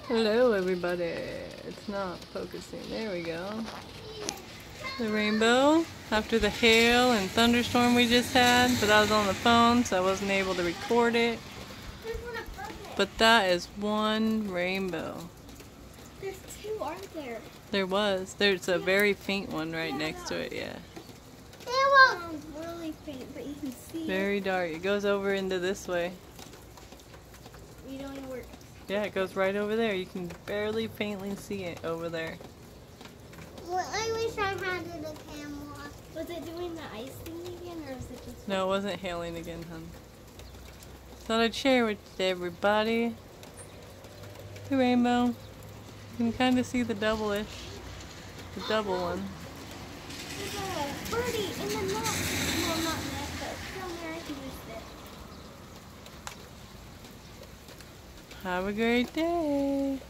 Hello everybody. It's not focusing. There we go. The rainbow after the hail and thunderstorm we just had, but I was on the phone so I wasn't able to record it. But that is one rainbow. There's two, aren't there? There was. There's a very faint one right next to it, yeah. Really faint, but you can see very it. dark. It goes over into this way. You know where? Yeah, it goes right over there. You can barely faintly see it over there. Well, I wish I had the camera. Was it doing the ice thing again, or was it just? No, it wasn't hailing again, hon. Thought I'd share with everybody. The rainbow. You can kind of see the double-ish. The double one. There's a birdie in the net. Well, not net, but down there I can use it. Have a great day.